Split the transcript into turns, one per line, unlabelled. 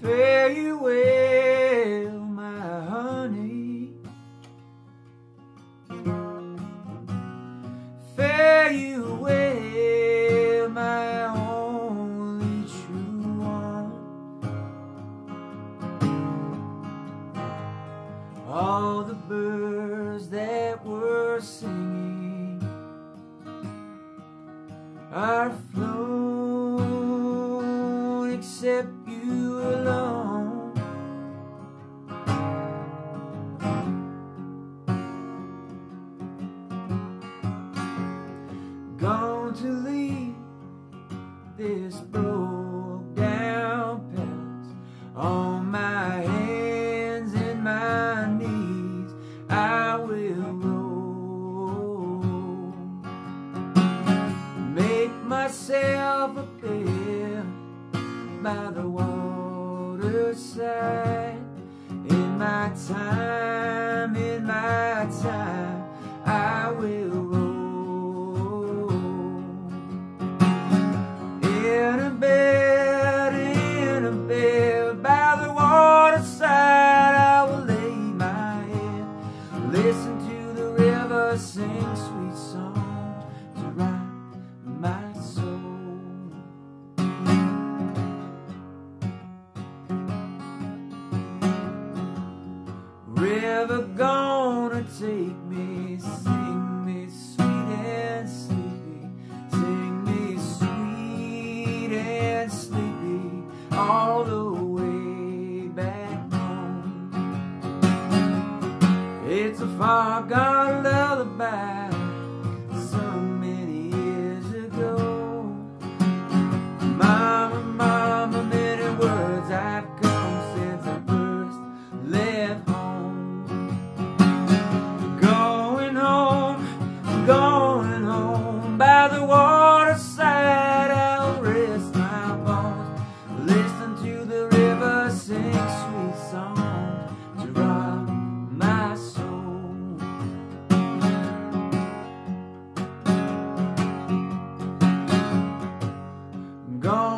Fare you well, my honey. Fare you well, my only true one. All the birds that were singing are flown, except you alone. Gone to leave this broke down palace. On my hands and my knees I will roll, make myself a bed by the waterside. In my time, I will roll in a bed by the waterside. I will lay my head, listen to the river sing sweet songs to right my soul. River gonna take me, sing me sweet and sleepy, sing me sweet and sleepy all the way back home. It's a far gone lullaby sung many years ago. Mama, mama, many words I've come since I first left home. Going home by the waterside, I'll rest my bones, listen to the river sing sweet songs to rock my soul. Gone